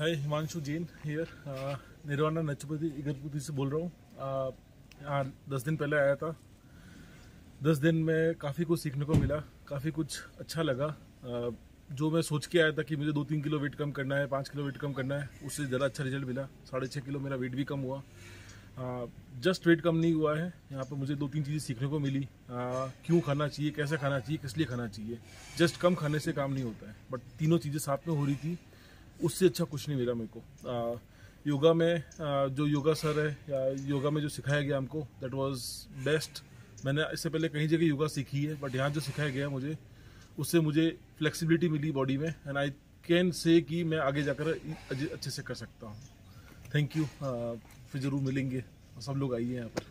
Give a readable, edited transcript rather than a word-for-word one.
हाय, Himanshu Jain here, Nirvana Nachpati Igatpuri से बोल रहा हूँ। यहाँ 10 दिन पहले आया था। 10 दिन में काफ़ी कुछ सीखने को मिला, काफ़ी कुछ अच्छा लगा। जो मैं सोच के आया था कि मुझे 2-3 किलो वेट कम करना है, 5 किलो वेट कम करना है, उससे ज़्यादा अच्छा रिजल्ट मिला। 6.5 किलो मेरा वेट भी कम हुआ। जस्ट वेट कम नहीं हुआ है, यहाँ पर मुझे 2-3 चीज़ें सीखने को मिली। क्यों खाना चाहिए, कैसे खाना चाहिए, किस लिए खाना चाहिए। जस्ट कम खाने से काम नहीं होता है, बट तीनों चीज़ें साथ में हो रही थी। उससे अच्छा कुछ नहीं मिला मेरे को। योगा में जो योगा सर है या योगा में जो सिखाया गया हमको, दैट वाज बेस्ट। मैंने इससे पहले कई जगह योगा सीखी है, बट यहाँ जो सिखाया गया मुझे, उससे मुझे फ्लेक्सिबिलिटी मिली बॉडी में, एंड आई कैन से कि मैं आगे जाकर अच्छे से कर सकता हूँ। Thank you. फिर ज़रूर मिलेंगे, सब लोग आइए यहाँ पर।